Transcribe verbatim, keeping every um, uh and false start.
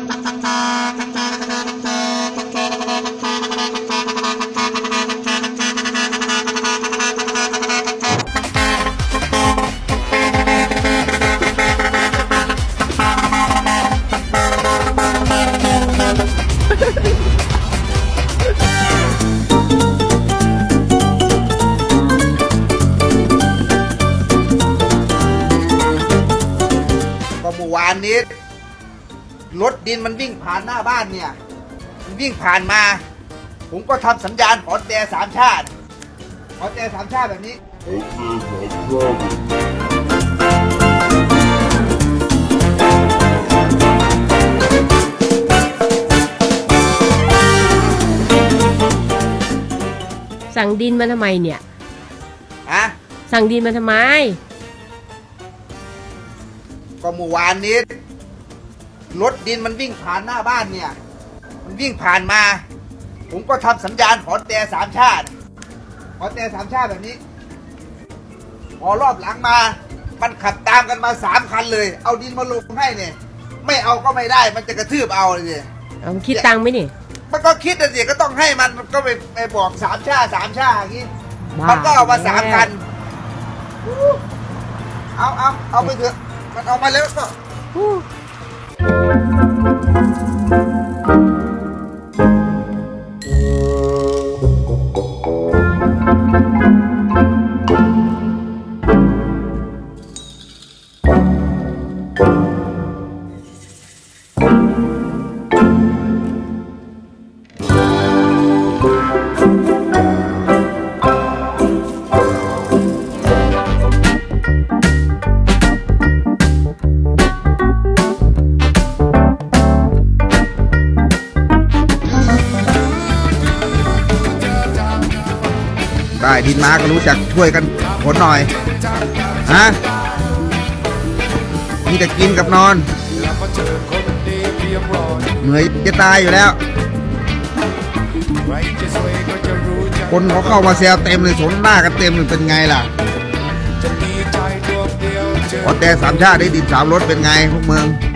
เมื่อวานนี้รถดินมันวิ่งผ่านหน้าบ้านเนี่ยมันวิ่งผ่านมาผมก็ทำสัญญาณขอแต่สามชาติขอแต่สามชาติแบบนี้สั่งดินมาทำไมเนี่ยฮะสั่งดินมาทำไมก็เมื่อวานนี้รถดินมันวิ่งผ่านหน้าบ้านเนี่ยมันวิ่งผ่านมาผมก็ทำสัญญาณขอแต่สามชาติขอแต่สามชาติแบบนี้พอรอบหลังมามันขับตามกันมาสามคันเลยเอาดินมาลงให้เนี่ยไม่เอาก็ไม่ได้มันจะกระทืบเอาเลยเอาคิดตังค์ไหมนี่มันก็คิดนะสิก็ต้องให้มันก็ไปไปบอกสามชาสามชาอย่างนี้มันก็เอามาสามคันเอาเอาเอาไปเถอะมันออกมาแล้วก็ได้ดินมาก็รู้จักช่วยกันขนหน่อยฮะมีแต่กินกับนอนเหนื่อยจะตายอยู่แล้วคนเขาเข้ามาแซวเต็มเลยสนหน้ากันเต็มเลยเป็นไงล่ะพอแต่สามชาติได้ดินสามรถเป็นไงพวกเมือง